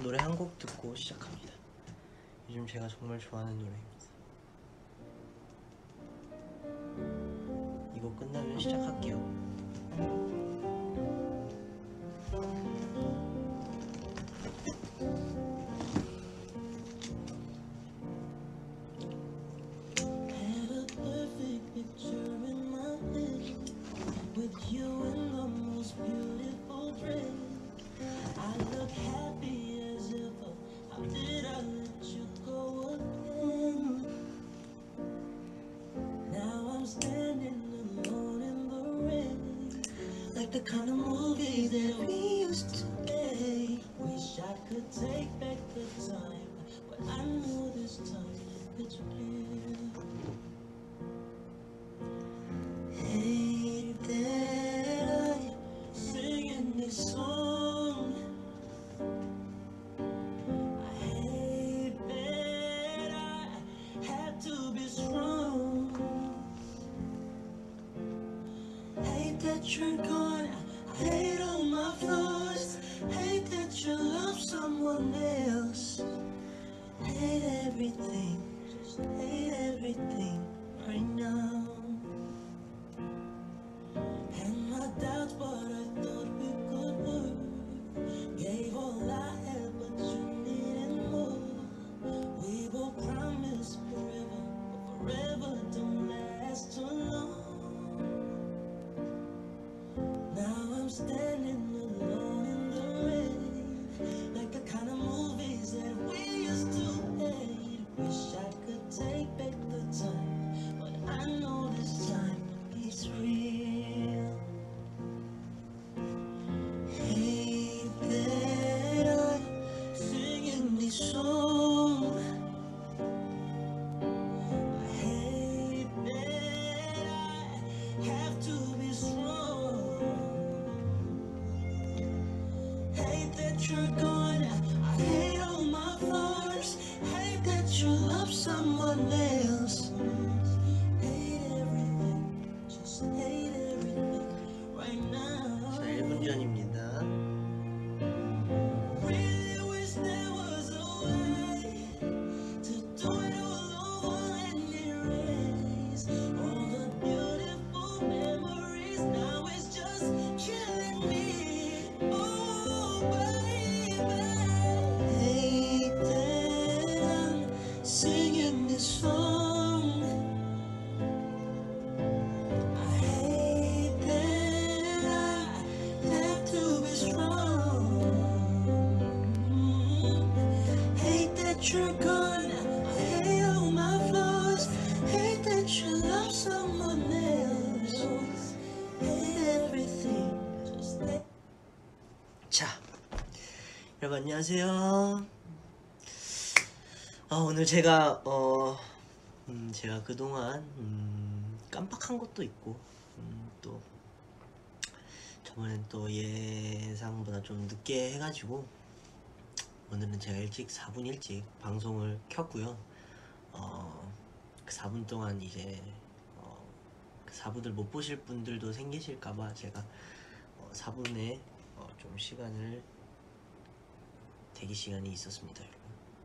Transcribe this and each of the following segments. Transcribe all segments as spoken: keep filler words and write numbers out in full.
노래 한 곡 듣고 시작합니다. 요즘 제가 정말 좋아하는 노래입니다. 이거 끝나면 시작할게요. The kind of movie that we used to make. Wish I could take back the time, but I know this time it's real. Hate that I'm singing this song. I hate that I had to be strong. Hate that you're gone. I hate all my flaws. Hate that you love someone else. Hate everything, just hate everything right now. And my doubts, but I thought we could work. Gave all I had, but you needed more. We both promised forever, but forever don't last too long. Now I'm standing alone in the rain, like the kind of movies that we used to hate. Wish I could take back the time, but I know this time is real. Hate that I'm singing this song. I hate that I have to be strong. Hate that you're gone. I hate all my flaws. Hate that you love someone else. Hate everything. Just hate everything right now. 자, 일 분 전입니다. Really wish there was a way to do it all over and erase all the beautiful memories. Now it's just killing me. Oh, baby. Hate that I'm singing this song. I hate that I have to be strong. Hate that you're gone. I hate all my flaws. Hate that you love someone else. Hate everything. Just hate. 자, 여러분 안녕하세요. 아, 오늘 제가 어 음, 제가 그동안 음, 깜빡한 것도 있고 음, 또 저번엔 또 예상보다 좀 늦게 해가지고 오늘은 제가 일찍 사 분 일찍 방송을 켰고요. 어, 그 사 분 동안 이제 어, 그 사 분을 못 보실 분들도 생기실까봐 제가 어, 사 분에 어, 좀 시간을 대기 시간이 있었습니다, 여러분.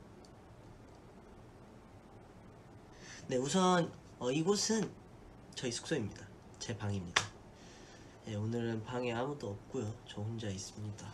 네, 우선 어, 이곳은 저희 숙소입니다. 제 방입니다. 네, 오늘은 방에 아무도 없고요. 저 혼자 있습니다.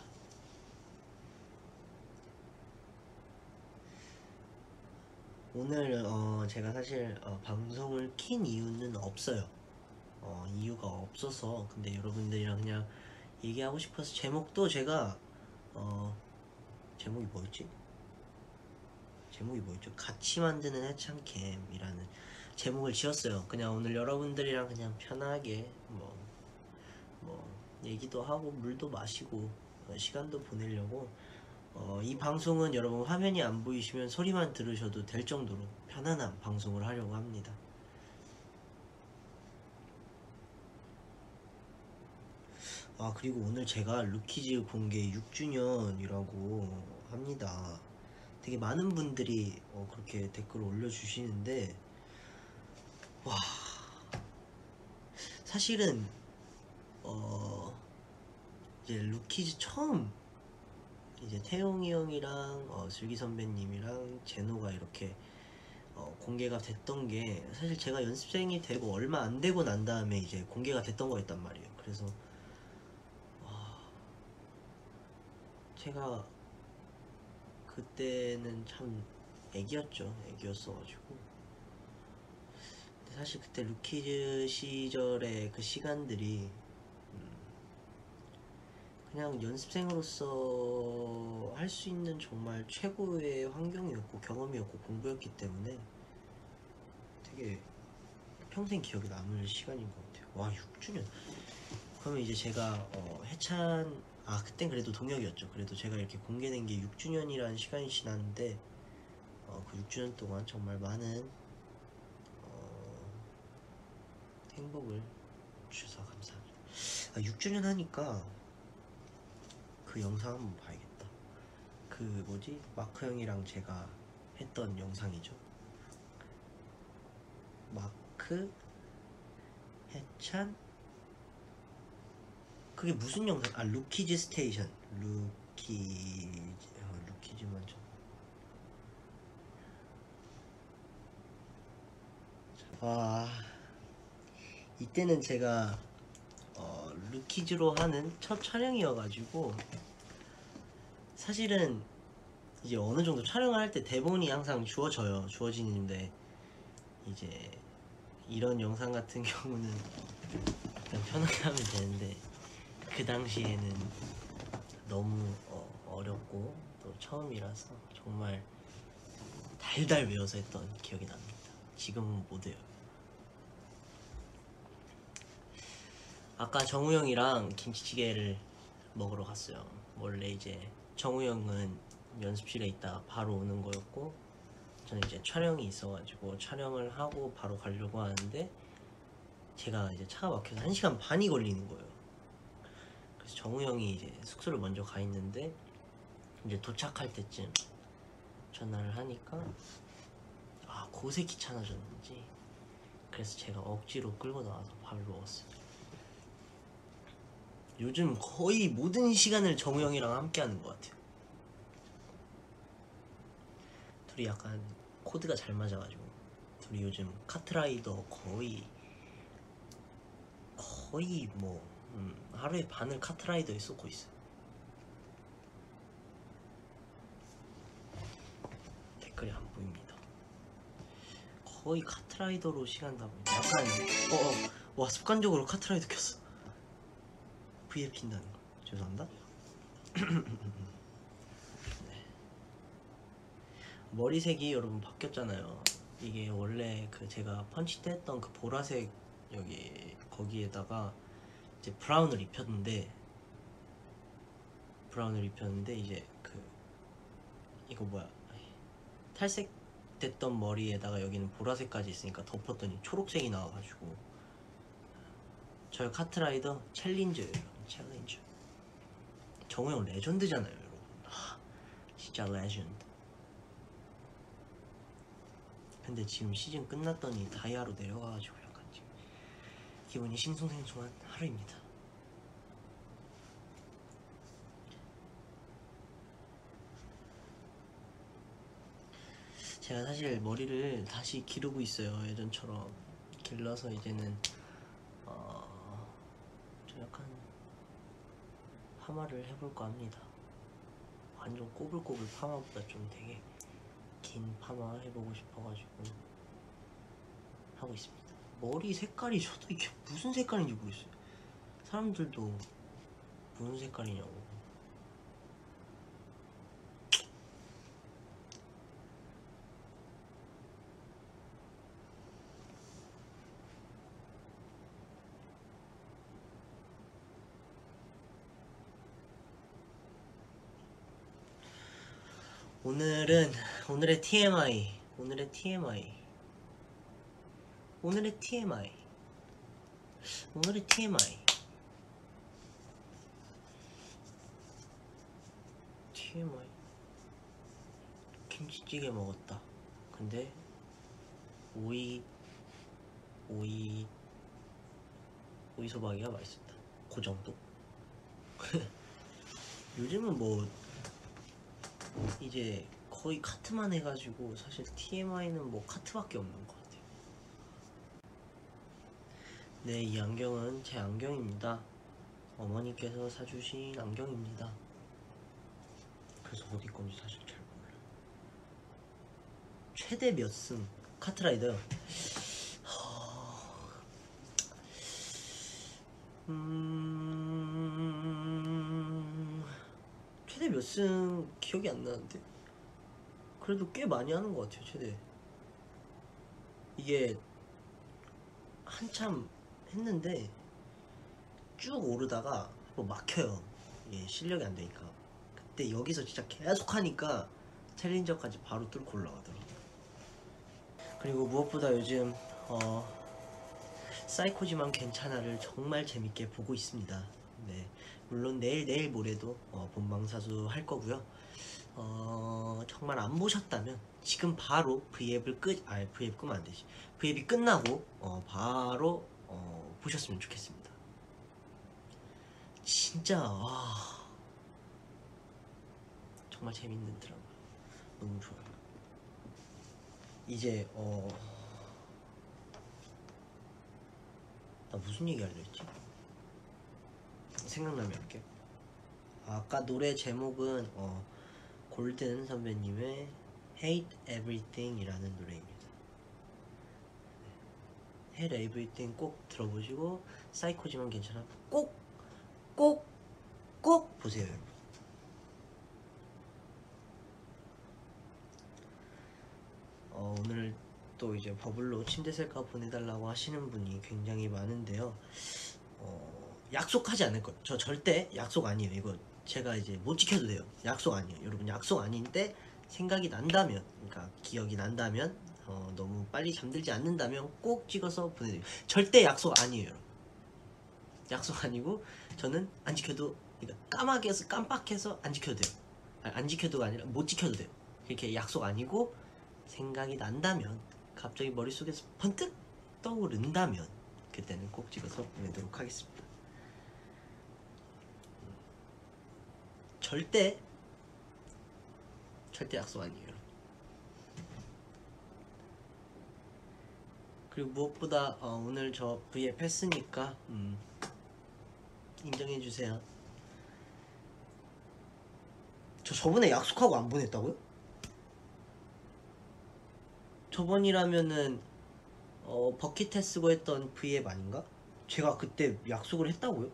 오늘 어, 제가 사실 어, 방송을 킨 이유는 없어요. 어, 이유가 없어서 근데 여러분들이랑 그냥 얘기하고 싶어서 제목도 제가 어, 제목이 뭐였지? 제목이 뭐였죠? 같이 만드는 해창캠이라는 제목을 지었어요. 그냥 오늘 여러분들이랑 그냥 편하게 뭐, 뭐 얘기도 하고 물도 마시고 어, 시간도 보내려고 어, 이 방송은 여러분 화면이 안 보이시면 소리만 들으셔도 될 정도로 편안한 방송을 하려고 합니다. 아, 그리고 오늘 제가 루키즈 공개 육 주년이라고 합니다. 되게 많은 분들이 어, 그렇게 댓글을 올려주시는데 와, 사실은 어, 이제 루키즈 처음 이제 태용이 형이랑 어, 슬기 선배님이랑 제노가 이렇게 어, 공개가 됐던 게 사실 제가 연습생이 되고 얼마 안 되고 난 다음에 이제 공개가 됐던 거였단 말이에요. 그래서 와, 제가 그때는 참 애기였죠. 애기였어가지고. 근데 사실 그때 루키즈 시절의 그 시간들이 음, 그냥 연습생으로서 할 수 있는 정말 최고의 환경이었고 경험이었고 공부였기 때문에 되게 평생 기억에 남을 시간인 것 같아요. 와, 육 주년. 그러면 이제 제가 어, 해찬 아 그땐 그래도 동혁이었죠. 그래도 제가 이렇게 공개된 게 육 주년이라는 시간이 지났는데 어, 그 육 주년 동안 정말 많은 어, 행복을 주셔서 감사합니다. 아, 육 주년 하니까 그 영상 한번 봐야겠다. 그 뭐지? 마크 형이랑 제가 했던 영상이죠. 마크, 해찬, 그게 무슨 영상? 아, 루키즈 스테이션. 루키즈, 어, 루키즈 먼저. 와, 이때는 제가 어, 루키즈로 하는 첫 촬영이어가지고 사실은 이제 어느 정도 촬영을 할 때 대본이 항상 주어져요. 주어지는데 이제 이런 영상 같은 경우는 그냥 편하게 하면 되는데 그 당시에는 너무 어, 어렵고 또 처음이라서 정말 달달 외워서 했던 기억이 납니다. 지금은 못해요. 아까 정우 형이랑 김치찌개를 먹으러 갔어요. 원래 이제 정우 형은 연습실에 있다가 바로 오는 거였고 저는 이제 촬영이 있어가지고 촬영을 하고 바로 가려고 하는데 제가 이제 차가 막혀서 한 시간 반이 걸리는 거예요. 그래서 정우 형이 이제 숙소를 먼저 가 있는데 이제 도착할 때쯤 전화를 하니까 아 고새 귀찮아졌는지 그래서 제가 억지로 끌고 나와서 밥을 먹었어요. 요즘 거의 모든 시간을 정우 형이랑 함께 하는 것 같아요. 둘이 약간 코드가 잘 맞아가지고 둘이 요즘 카트라이더 거의 거의 뭐 음, 하루에 반을 카트라이더에 쏟고 있어요. 댓글이 안 보입니다. 거의 카트라이더로 시간 다 보니까 약간 어어 어, 와 습관적으로 카트라이더 켰어. 브이에 킨다는 거 죄송합니다. 네. 머리색이 여러분 바뀌었잖아요. 이게 원래 그 제가 펀치 때 했던 그 보라색 여기 거기에다가 이제 브라운을 입혔는데 브라운을 입혔는데 이제 그 이거 뭐야 탈색 됐던 머리에다가 여기는 보라색까지 있으니까 덮었더니 초록색이 나와가지고 저희 카트라이더 챌린저예요. 챌린저. 정우 형 레전드잖아요 여러분. 하, 진짜 레전드. 근데 지금 시즌 끝났더니 다이아로 내려가가지고 약간 지금 기분이 싱숭생숭한 하루입니다. 제가 사실 머리를 다시 기르고 있어요. 예전처럼 길러서 이제는 어... 좀 약간 파마를 해볼까 합니다. 완전 꼬불꼬불 파마보다 좀 되게 긴 파마 해보고 싶어가지고 하고 있습니다. 머리 색깔이 저도 이게 무슨 색깔인지 모르겠어요. 사람들도 무슨 색깔이냐고. 오늘은 오늘의 티엠아이 오늘의 티엠아이 오늘의 티엠아이 오늘의 티엠아이 티엠아이 김치찌개 먹었다. 근데 오이 오이 오이 소박이가 맛있었다. 그 정도. 요즘은 뭐 이제 거의 카트만 해가지고 사실 티엠아이는 뭐 카트밖에 없는 것 같아요. 네, 이 안경은 제 안경입니다. 어머니께서 사주신 안경입니다. 그래서 어디 건지 사실 잘 몰라요. 최대 몇 승? 카트라이더요? 음... 최대 몇 승 기억이 안 나는데 그래도 꽤 많이 하는 것 같아요. 최대 이게 한참 했는데 쭉 오르다가 뭐 막혀요. 이게 실력이 안 되니까. 그때 여기서 진짜 계속 하니까 챌린저까지 바로 뚫고 올라가더라고요. 그리고 무엇보다 요즘 어, 사이코지만 괜찮아를 정말 재밌게 보고 있습니다. 네, 물론 내일 내일 모레도 어, 본방사수 할 거고요. 어, 정말 안 보셨다면 지금 바로 V앱을 끄, 아 V앱 끄면 안 되지. V앱이 끝나고 어, 바로 어, 보셨으면 좋겠습니다. 진짜 와, 정말 재밌는 드라마. 너무 좋아요. 이제 어, 나 무슨 얘기 하려 했지? 생각나면 할게요. 아, 아까 노래 제목은 어, 골든 선배님의 Hate Everything 이라는 노래입니다. Hate Everything 꼭 들어보시고 사이코지만 괜찮아 꼭 꼭 꼭 보세요, 여러분. 어, 오늘 또 이제 버블로 침대 셀카 보내달라고 하시는 분이 굉장히 많은데요. 어, 약속하지 않을 거예요. 저 절대 약속 아니에요. 이거 제가 이제 못 지켜도 돼요. 약속 아니에요. 여러분 약속 아닌데 생각이 난다면, 그러니까 기억이 난다면, 어, 너무 빨리 잠들지 않는다면 꼭 찍어서 보내드려요. 절대 약속 아니에요, 여러분. 약속 아니고 저는 안 지켜도, 그러니까 까마귀 해서 깜빡해서 안 지켜도 돼요. 아니, 안 지켜도가 아니라 못 지켜도 돼요. 그렇게 약속 아니고 생각이 난다면, 갑자기 머릿속에서 번뜩 떠오른다면 그때는 꼭 찍어서 보내도록 하겠습니다. 절대 절대 약속 아니에요. 그리고 무엇보다 어, 오늘 저 V앱 했으니까 음, 인정해주세요. 저 저번에 약속하고 안 보냈다고요? 저번이라면은 어, 버킷 했쓰고 했던 V앱 아닌가? 제가 그때 약속을 했다고요?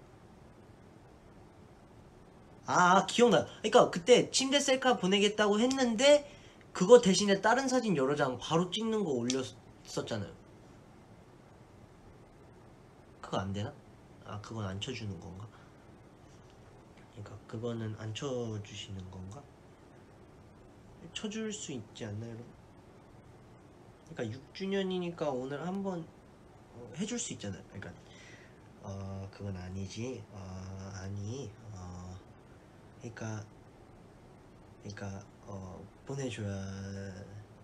아, 기억나요. 그러니까 그때 침대 셀카 보내겠다고 했는데 그거 대신에 다른 사진 여러 장 바로 찍는 거 올렸었잖아요. 그거 안 되나? 아, 그건 안 쳐주는 건가? 그러니까 그거는 안 쳐주시는 건가? 쳐줄 수 있지 않나요, 여러분? 그러니까 육 주년이니까 오늘 한번 어, 해줄 수 있잖아요. 그러니까 어 그건 아니지. 어 아니. 어 그러니까 그러니까 어 보내줘야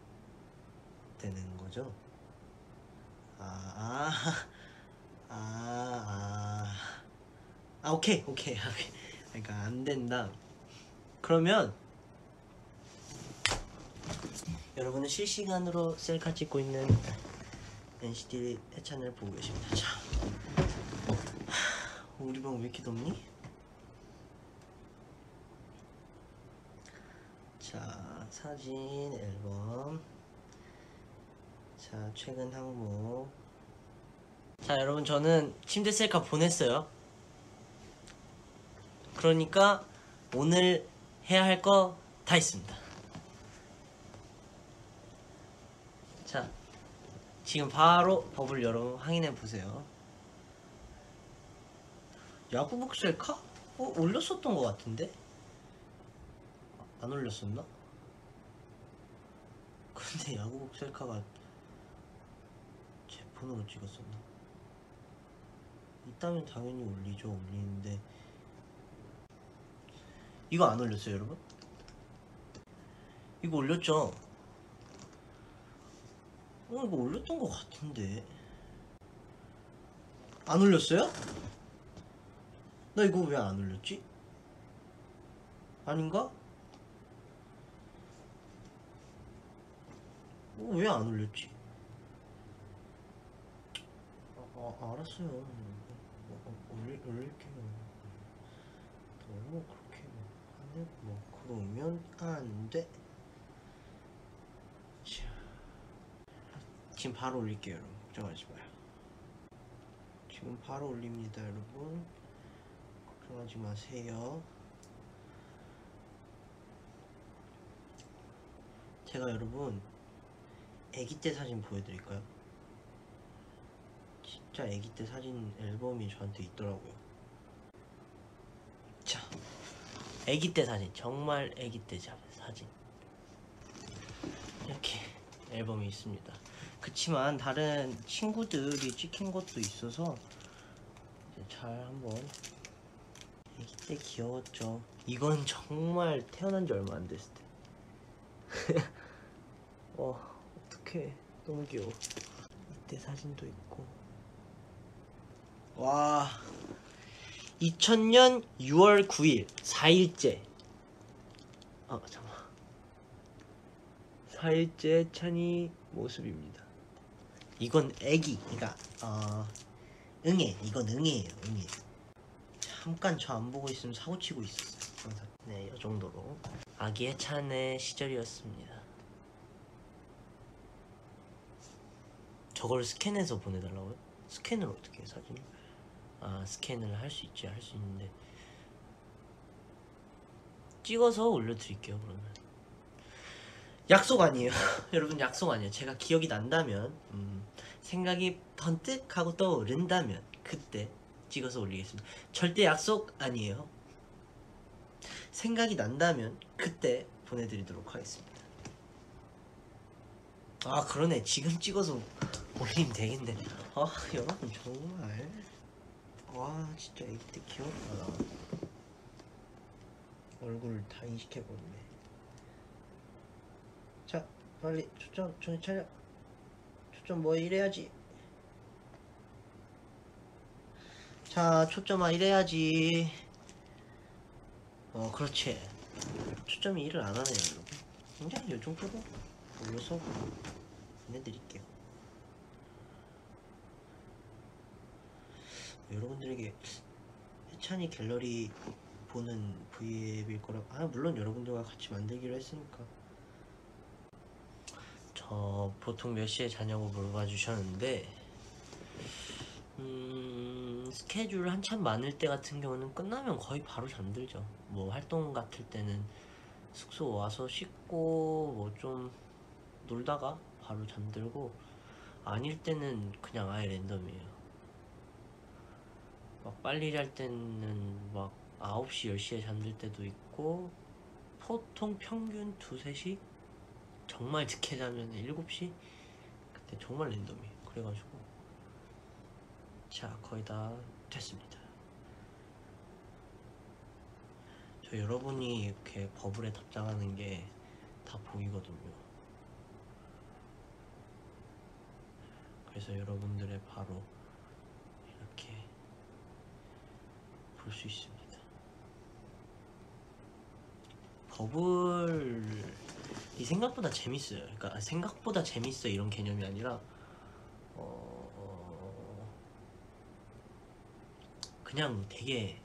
되는 거죠. 아, 아, 아, 아, 아, 오케이, 오케이, 오케이. 그러니까 안 된다. 그러면 여러분은 실시간으로 셀카 찍고 있는 엔시티 해찬을 보고 계십니다. 자, 우리 방 왜 이렇게 덥니? 자, 사진 앨범. 자, 최근 항목. 자, 여러분 저는 침대 셀카 보냈어요. 그러니까 오늘 해야 할 거 다 있습니다. 자, 지금 바로 버블 여러분 확인해 보세요. 야구복 셀카? 어, 올렸었던 것 같은데? 안 올렸었나? 근데 야구복 셀카가 제 폰으로 찍었었나? 있다면 당연히 올리죠. 올리는데 이거 안 올렸어요, 여러분? 이거 올렸죠? 어, 이거 올렸던 것 같은데 안 올렸어요? 나 이거 왜 안 올렸지? 아닌가? 왜 안 올렸지? 아, 아 알았어요. 어, 어, 올릴, 올릴게요. 너무 그렇게 하네. 뭐 그러면 안 돼. 자, 지금 바로 올릴게요, 여러분. 걱정하지 마요. 지금 바로 올립니다, 여러분. 걱정하지 마세요. 제가 여러분 아기 때 사진 보여드릴까요? 진짜 아기 때 사진 앨범이 저한테 있더라고요. 자, 아기 때 사진, 정말 아기 때 사진 이렇게 앨범이 있습니다. 그치만 다른 친구들이 찍힌 것도 있어서 이제 잘 한번. 아기 때 귀여웠죠. 이건 정말 태어난 지 얼마 안 됐을 때. 와, 어떡해, 너무 귀여워. 이때 사진도 있고. 와, 이천 년 유월 구일 사 일째. 어 잠깐만, 사 일째 찬이 모습입니다. 이건 애기, 그니까 어 응애. 이건 응애예요, 응애. 잠깐 저 안 보고 있으면 사고 치고 있었어요, 항상. 네, 이 정도로 아기의 찬의 시절이었습니다. 저걸 스캔해서 보내달라고요? 스캔을 어떻게 해, 사진을? 아, 스캔을 할 수 있지, 할 수 있는데 찍어서 올려드릴게요. 그러면 약속 아니에요. 여러분, 약속 아니에요. 제가 기억이 난다면, 음, 생각이 번뜩 하고 떠오른다면 그때 찍어서 올리겠습니다. 절대 약속 아니에요. 생각이 난다면 그때 보내드리도록 하겠습니다. 아, 그러네, 지금 찍어서 올리면 되겠네. 아, 여러분 정말, 와, 진짜 애기 때 귀엽다. 얼굴 다 인식해버리네. 자, 빨리 초점 정신 차려. 초점 뭐 이래야지. 자, 초점아 이래야지. 어, 그렇지. 초점이 일을 안 하네요, 여러분. 그냥 요 정도로 올려서 보내드릴게요. 여러분들에게 해찬이 갤러리 보는 브이앱일 거라. 아, 물론 여러분들과 같이 만들기로 했으니까. 저 보통 몇 시에 자냐고 물어봐 주셨는데, 음, 스케줄 한참 많을 때 같은 경우는 끝나면 거의 바로 잠들죠. 뭐 활동 같을 때는 숙소 와서 씻고 뭐 좀 놀다가 바로 잠들고, 아닐 때는 그냥 아예 랜덤이에요. 막 빨리 잘 때는 막 아홉 시, 열 시에 잠들 때도 있고, 보통 평균 두세 시? 정말 늦게 자면 일곱 시? 그때 정말 랜덤이에요. 그래가지고. 자, 거의 다 됐습니다. 저 여러분이 이렇게 버블에 답장하는 게 다 보이거든요. 그래서 여러분들의 바로 이렇게 볼 수 있습니다. 버블이 생각보다 재밌어요. 그러니까 생각보다 재밌어 이런 개념이 아니라, 어... 그냥 되게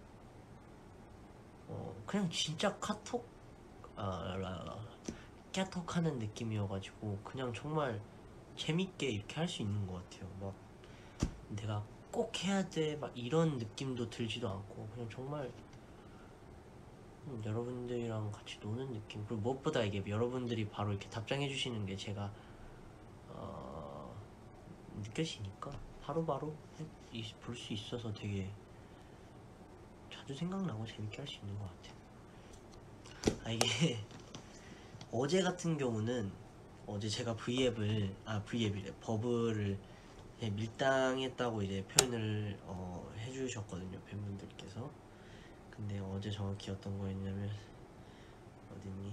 어... 그냥 진짜 카톡, 아, 깨톡 하는 느낌이어가지고 그냥 정말 재밌게 이렇게 할 수 있는 것 같아요. 막 내가 꼭 해야 돼 막 이런 느낌도 들지도 않고, 그냥 정말 음, 여러분들이랑 같이 노는 느낌. 그리고 무엇보다 이게 여러분들이 바로 이렇게 답장해 주시는 게 제가 어, 느껴지니까 바로바로 볼 수 있어서 되게 자주 생각나고 재밌게 할 수 있는 것 같아요. 아, 이게 어제 같은 경우는, 어제 제가 브이앱을 아 브이앱이래 버블을 밀당했다고 이제 표현을 어, 해주셨거든요, 팬분들께서. 근데 어제 정확히 어떤 거였냐면, 어딨니?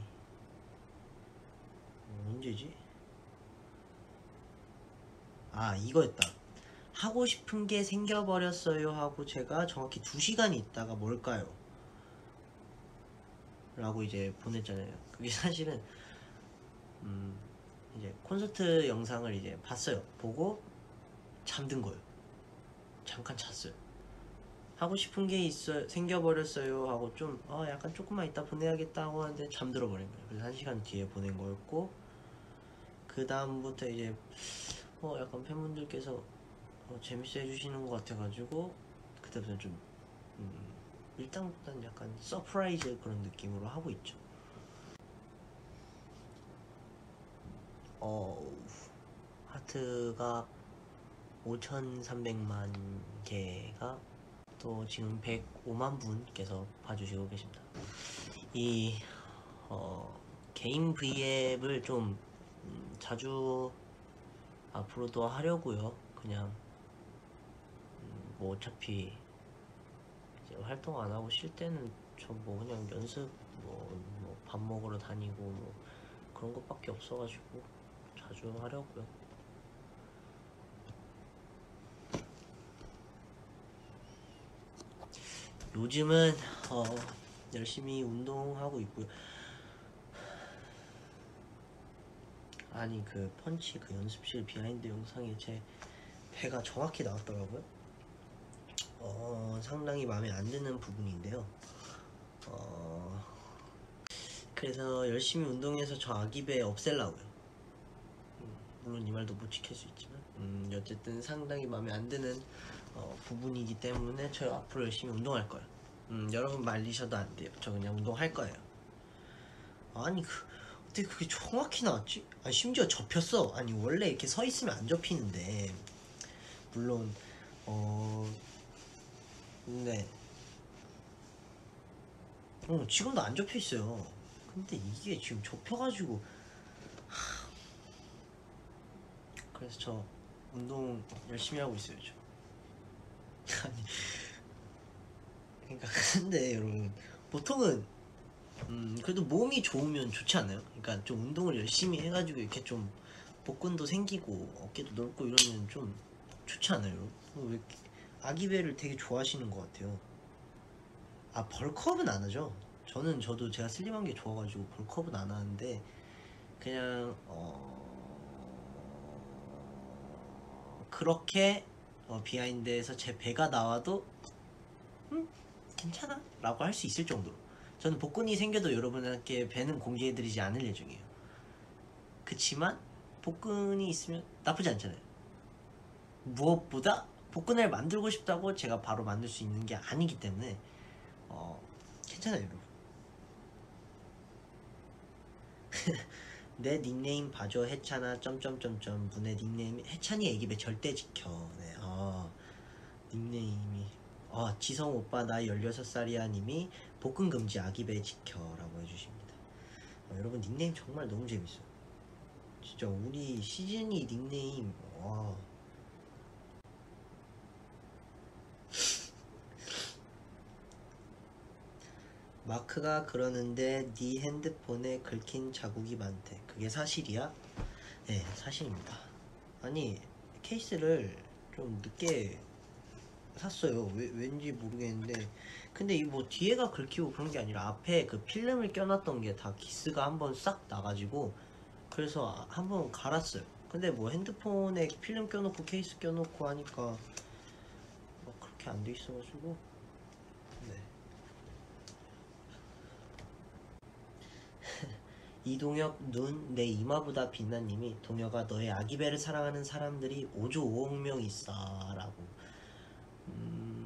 어, 언제지? 아, 이거였다. 하고 싶은 게 생겨버렸어요 하고 제가 정확히 두 시간이 있다가 뭘까요? 라고 이제 보냈잖아요. 그게 사실은 음, 이제 콘서트 영상을 이제 봤어요. 보고 잠든 거예요. 잠깐 잤어요. 하고 싶은 게 있어 생겨버렸어요 하고 좀 아 약간 조금만 이따 보내야겠다 하고 하는데 잠들어 버린 거예요. 그래서 한 시간 뒤에 보낸 거였고, 그 다음부터 이제 어 약간 팬분들께서 어, 재밌어 해주시는 것 같아가지고 그때부터 좀 음, 일단부터는 약간 서프라이즈 그런 느낌으로 하고 있죠. 어 하트가 오천삼백만 개가 또 지금 백오만 분께서 봐주시고 계십니다. 이 어, 개인 브이앱을 좀 음, 자주 앞으로도 하려고요. 그냥 음, 뭐 어차피 이제 활동 안 하고 쉴 때는 저 뭐 그냥 연습 뭐 밥 먹으러 다니고 뭐 그런 것밖에 없어가지고 자주 하려고요. 요즘은 어, 열심히 운동하고 있고요. 아니 그 펀치 그 연습실 비하인드 영상에 제 배가 정확히 나왔더라고요. 어, 상당히 마음에 안 드는 부분인데요. 어, 그래서 열심히 운동해서 저 아기배 없앨라고요. 음, 물론 이 말도 못 지킬 수 있지만 음, 어쨌든 상당히 마음에 안 드는 어, 부분이기 때문에 저 앞으로 열심히 운동할 거예요. 음, 여러분 말리셔도 안 돼요. 저 그냥 운동할 거예요. 아니 그 어떻게 그게 정확히 나왔지? 아니 심지어 접혔어. 아니 원래 이렇게 서 있으면 안 접히는데, 물론 어 근데 어 지금도 안 접혀 있어요. 근데 이게 지금 접혀가지고, 그래서 저 운동 열심히 하고 있어요. 저 아니 그러니까 근데 여러분 보통은 음 그래도 몸이 좋으면 좋지 않아요? 그러니까 좀 운동을 열심히 해가지고 이렇게 좀 복근도 생기고 어깨도 넓고 이러면 좀 좋지 않아요? 왜 이렇게 아기배를 되게 좋아하시는 것 같아요. 아 벌크업은 안 하죠. 저는 저도 제가 슬림한 게 좋아가지고 벌크업은 안 하는데 그냥 어 그렇게 어, 비하인드에서 제 배가 나와도 음 괜찮아 라고 할 수 있을 정도로 저는 복근이 생겨도 여러분께 배는 공개해드리지 않을 예정이에요. 그치만 복근이 있으면 나쁘지 않잖아요. 무엇보다 복근을 만들고 싶다고 제가 바로 만들 수 있는 게 아니기 때문에 어 괜찮아요 여러분. 내 닉네임 봐줘 해찬아 점점점점 분의 닉네임 해찬이 애기배 절대 지켜. 네, 어, 닉네임이 어, 지성 오빠 나 열여섯 살이야 님이 복근 금지 아기배 지켜라고 해주십니다. 어, 여러분 닉네임 정말 너무 재밌어요. 진짜 우리 시즌이 닉네임 와. 마크가 그러는데 네 핸드폰에 긁힌 자국이 많대. 그게 사실이야? 네 사실입니다. 아니 케이스를 좀 늦게 샀어요. 왜, 왠지 모르겠는데 근데 이 뭐 뒤에가 긁히고 그런 게 아니라 앞에 그 필름을 껴놨던 게 다 기스가 한번 싹 나가지고 그래서 한번 갈았어요. 근데 뭐 핸드폰에 필름 껴놓고 케이스 껴놓고 하니까 뭐 그렇게 안 돼 있어가지고. 네. 이동혁 눈 내 이마보다 빛나님이 동혁아 너의 아기배를 사랑하는 사람들이 오조 오억 명 있어 라고. 음...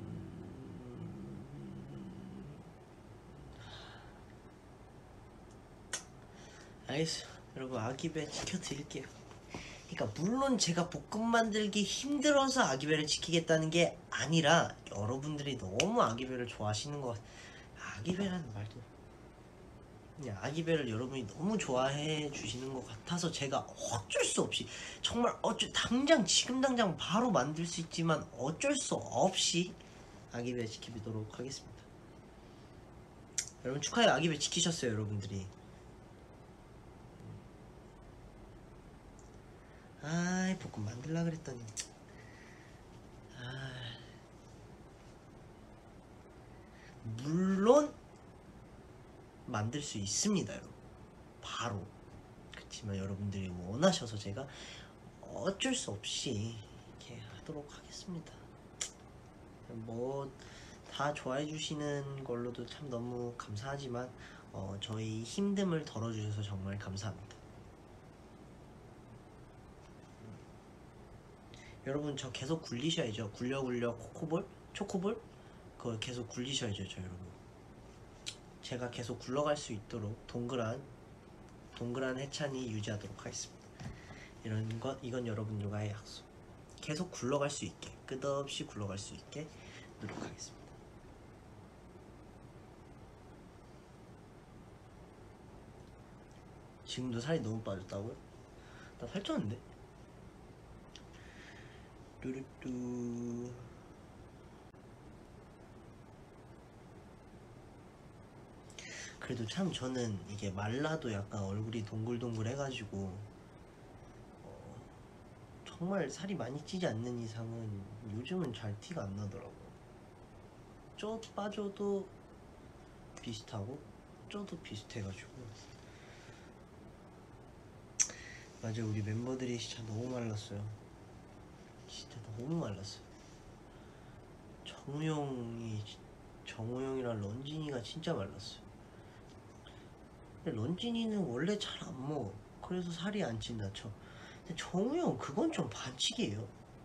알겠어요. 여러분 아기배 지켜드릴게요. 그러니까 물론 제가 볶음 만들기 힘들어서 아기배를 지키겠다는 게 아니라 여러분들이 너무 아기배를 좋아하시는 것 같아요. 아기배라는 말도 그냥 아기배를 여러분이 너무 좋아해 주시는 것 같아서 제가 어쩔 수 없이 정말 어쩔 당장 지금 당장 바로 만들 수 있지만 어쩔 수 없이 아기배 지키도록 하겠습니다. 여러분 축하해요. 아기배 지키셨어요 여러분들이. 아이 볶음 만들라 그랬더니 아 물론 만들 수 있습니다 여러분. 바로 그렇지만 여러분들이 뭐 원하셔서 제가 어쩔 수 없이 이렇게 하도록 하겠습니다. 뭐 다 좋아해 주시는 걸로도 참 너무 감사하지만 어, 저희 힘듦을 덜어주셔서 정말 감사합니다. 여러분 저 계속 굴리셔야죠. 굴려 굴려 코코볼? 초코볼? 그걸 계속 굴리셔야죠 저 여러분. 제가 계속 굴러갈 수 있도록 동그란 동그란 해찬이 유지하도록 하겠습니다. 이런 것 이건 여러분들과의 약속. 계속 굴러갈 수 있게 끝없이 굴러갈 수 있게 노력하겠습니다. 지금도 살이 너무 빠졌다고요? 나 살쪘는데? 뚜루뚜. 그래도 참 저는 이게 말라도 약간 얼굴이 동글동글 해가지고 어, 정말 살이 많이 찌지 않는 이상은 요즘은 잘 티가 안 나더라고요. 쪄 빠져도 비슷하고 쪄도 비슷해가지고. 맞아, 우리 멤버들이 진짜 너무 말랐어요. 진짜 너무 말랐어요. 정우영이 정우영이랑 런진이가 진짜 말랐어요. 근데 런진이는 원래 잘 안 먹어. 그래서 살이 안 찐다 쳐. 근데 정우영 그건 좀 반칙이에요.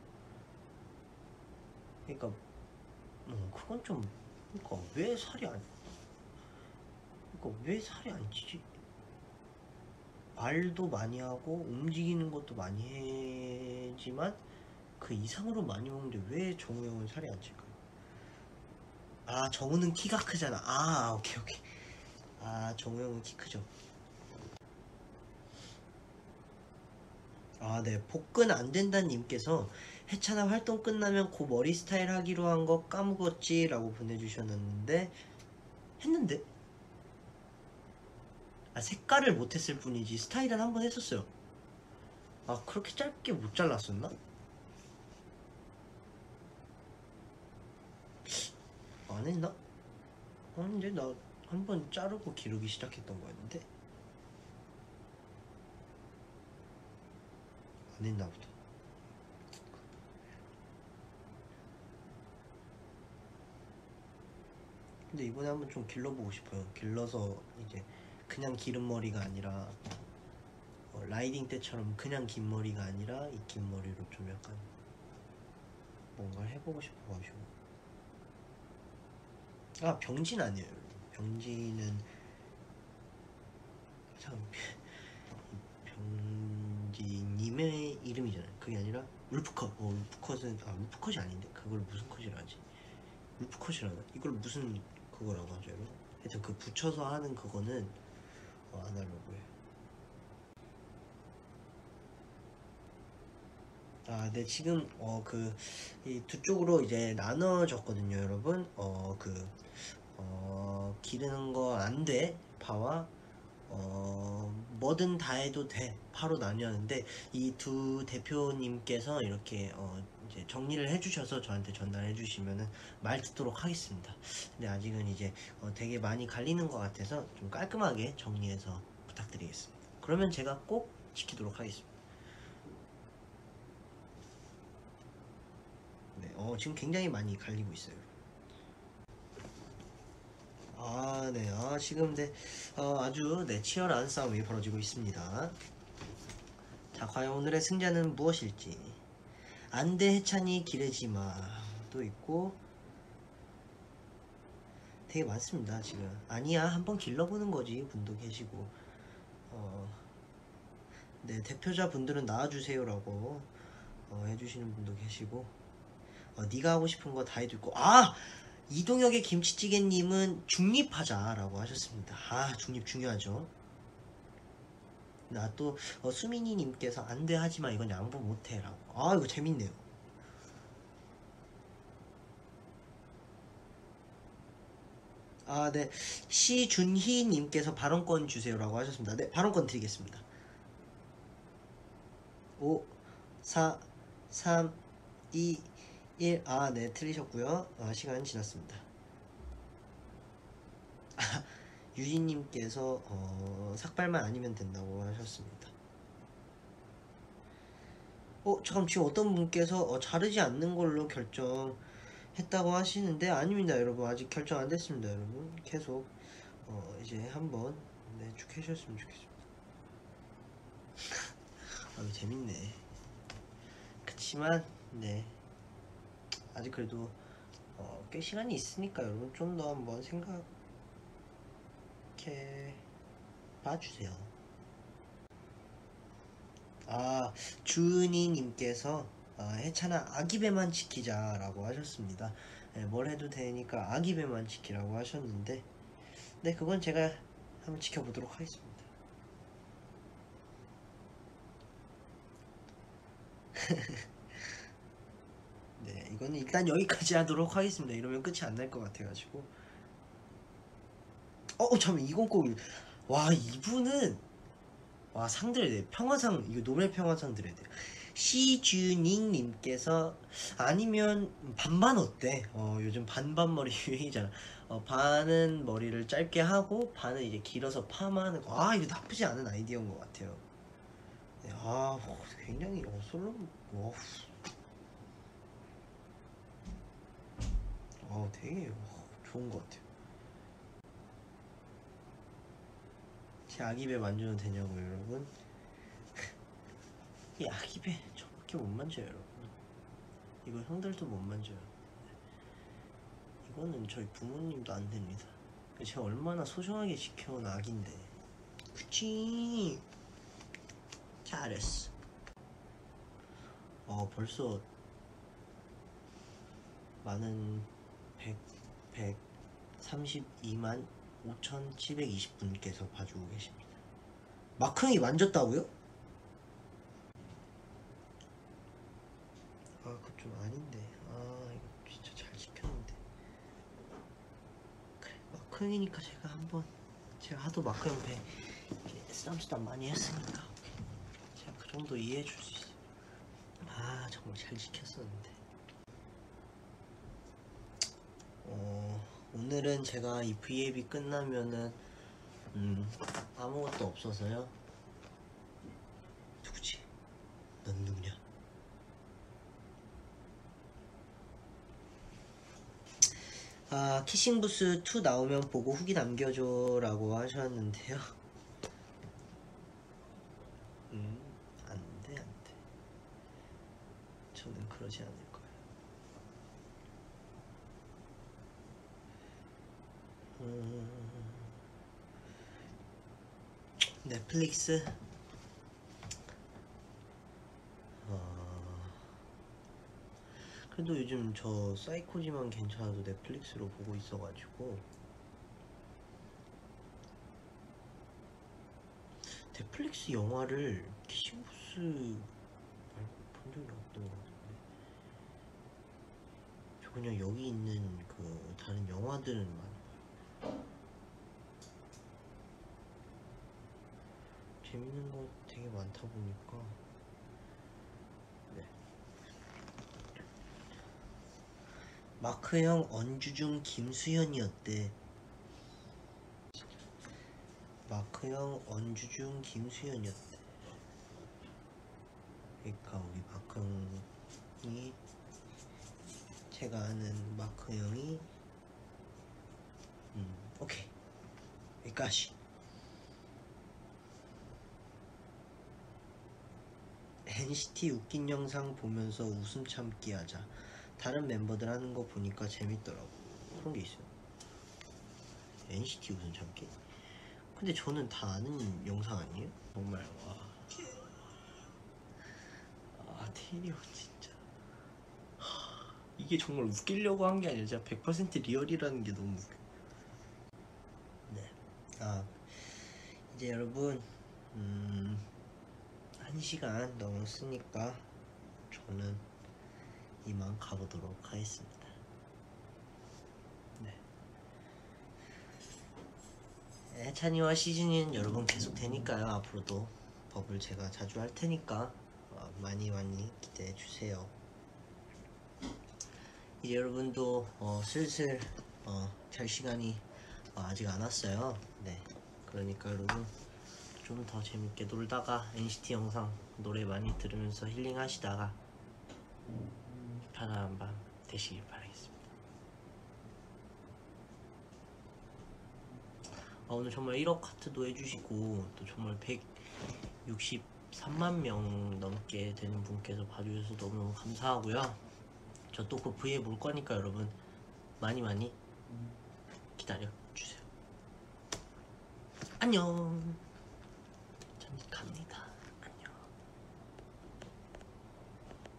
그러니까 어, 그건 좀 그러니까 왜 살이 안 그러니까 왜 살이 안 찌지? 말도 많이 하고 움직이는 것도 많이 해지만 그 이상으로 많이 먹는데 왜 정우영은 살이 안 찔까요? 아, 정우는 키가 크잖아. 아, 오케이 오케이. 아, 정우영은 키 크죠. 아, 네. 복근 안 된다는 님께서 해찬아 활동 끝나면 고 머리 스타일 하기로 한 거 까먹었지 라고 보내주셨는데 했는데? 아, 색깔을 못했을 뿐이지 스타일은 한 번 했었어요. 아, 그렇게 짧게 못 잘랐었나? 안 했나? 아닌데 나 한 번 자르고 기르기 시작했던 거였는데 안 했나 보다. 근데 이번에 한번 좀 길러보고 싶어요. 길러서 이제 그냥 기른 머리가 아니라 어, 라이딩 때처럼 그냥 긴 머리가 아니라 이 긴 머리로 좀 약간 뭔가 해보고 싶어가지고. 아, 병진 아니에요. 병진은 참 병진님의 이름이잖아요. 그게 아니라 울프컷. 어, 울프컷은 아 울프컷이 아닌데 그걸 무슨 컷이라 하지? 울프컷이라나? 이걸 무슨 그거라고 하죠, 여러분? 하여튼 그 붙여서 하는 그거는 어, 안 하려고 해요. 아, 네, 지금 어 그 이 두 쪽으로 이제 나눠졌거든요, 여러분. 어 그 어 기르는 거 안 돼 파와 어 뭐든 다 해도 돼 파로 나뉘었는데 이 두 대표님께서 이렇게 어 이제 정리를 해주셔서 저한테 전달해 주시면은 말 듣도록 하겠습니다. 근데 아직은 이제 어 되게 많이 갈리는 것 같아서 좀 깔끔하게 정리해서 부탁드리겠습니다. 그러면 제가 꼭 지키도록 하겠습니다. 네, 어 지금 굉장히 많이 갈리고 있어요. 아, 네, 아 지금 네, 어, 아주 네 치열한 싸움이 벌어지고 있습니다. 자, 과연 오늘의 승자는 무엇일지. 안돼 해찬이 기르지마도 있고 되게 많습니다. 지금 아니야 한번 길러보는 거지 분도 계시고 어, 네 대표자 분들은 나와주세요라고 어, 해주시는 분도 계시고 어, 네가 하고 싶은 거 다 해도 있고. 아, 이동혁의 김치찌개님은 중립하자라고 하셨습니다. 아, 중립 중요하죠. 나 또 어, 수민이님께서 안돼 하지마 이건 양보 못해라고. 아, 이거 재밌네요. 아, 네. 시준희님께서 발언권 주세요라고 하셨습니다. 네, 발언권 드리겠습니다. 오, 사, 삼, 이, 일. 아, 네, 틀리셨고요. 아, 시간 지났습니다. 아, 유진님께서 어, 삭발만 아니면 된다고 하셨습니다. 어 잠깐 지금 어떤 분께서 어, 자르지 않는 걸로 결정했다고 하시는데 아닙니다 여러분. 아직 결정 안 됐습니다 여러분. 계속 어 이제 한번 네, 쭉 해주셨으면 좋겠습니다. 아 이거 재밌네. 그치만 네 아직 그래도 어, 꽤 시간이 있으니까 여러분 좀 더 한번 생각해 봐주세요. 아 주은이님께서 아, 해찬아 아기배만 지키자라고 하셨습니다. 네, 뭘 해도 되니까 아기배만 지키라고 하셨는데 네 그건 제가 한번 지켜보도록 하겠습니다. 네 이거는 일단 여기까지 하도록 하겠습니다. 이러면 끝이 안 날 것 같아가지고 어 잠깐 이건 꼭와 이분은 와 상 드려야 돼. 평화상 이거 노벨 평화상 드려야 돼. 시주닝님께서 아니면 반반 어때? 어 요즘 반반 머리 유행이잖아. 어 반은 머리를 짧게 하고 반은 이제 길어서 파마하는 거. 아 이거 나쁘지 않은 아이디어인 것 같아요. 네, 아 굉장히 어 솔로 와, 어 되게 어, 좋은 것 같아요. 제 아기배 만져도 되냐고 여러분? 이 아기배 저밖에 못 만져요 여러분. 이거 형들도 못 만져요. 이거는 저희 부모님도 안 됩니다. 제가 얼마나 소중하게 지켜온 아기인데. 그치? 잘했어. 어 벌써 많은 백, 백삼십이만 오천칠백이십 분께서 봐주고 계십니다. 마크형이 만졌다고요? 아 그거 좀 아닌데. 아 이거 진짜 잘 지켰는데. 그래 마크형이니까 제가 한번 제가 하도 마크형 배 쓰담쓰담 많이 했으니까 제가 그 정도 이해해 줄 수 있어요. 아 정말 잘 지켰었는데. 어 오늘은 제가 이 브이앱이 끝나면은 음 아무것도 없어서요. 누구지? 넌 누구냐? 아 키싱부스 투 나오면 보고 후기 남겨줘 라고 하셨는데요. 음 안돼 안돼 저는 그러지 않을 거예요. 음, 넷플릭스 어, 그래도 요즘 저 사이코지만 괜찮아도 넷플릭스로 보고 있어가지고 넷플릭스 영화를 키싱부스 말고 본 적이 없던 것 같은데 저 그냥 여기 있는 그 다른 영화들은 많이 재밌는 거 되게 많다 보니까 네. 마크형 언주중 김수현이었대. 마크형 언주중 김수현이었대. 그러니까 우리 마크형이 제가 아는 마크형이 음 오케이 여기까지. 엔시티 웃긴 영상 보면서 웃음 참기 하자. 다른 멤버들 하는 거 보니까 재밌더라고. 그런 게 있어요. 엔시티 웃음 참기? 근데 저는 다 아는 영상 아니에요? 정말 와. 아 테리오 진짜 하, 이게 정말 웃기려고 한 게 아니라 진짜 백 퍼센트 리얼이라는 게 너무 웃겨. 네. 아 이제 여러분 음, 한 시간 넘었으니까 저는 이만 가보도록 하겠습니다. 네. 해찬이와 시즌이는 여러분 계속 되니까요. 앞으로도 버블 제가 자주 할 테니까 어, 많이 많이 기대해 주세요. 이제 여러분도 어, 슬슬 어, 잘 시간이 어, 아직 안 왔어요. 네. 그러니까 여러분 좀 좀 더 재밌게 놀다가 엔시티 영상 노래 많이 들으면서 힐링하시다가 편안한 밤 되시길 바라겠습니다. 아, 오늘 정말 일억 하트도 해주시고 또 정말 백육십삼만 명 넘게 되는 분께서 봐주셔서 너무너무 감사하고요. 저 또 그 브이앱 올 거니까 여러분 많이 많이 기다려주세요. 안녕.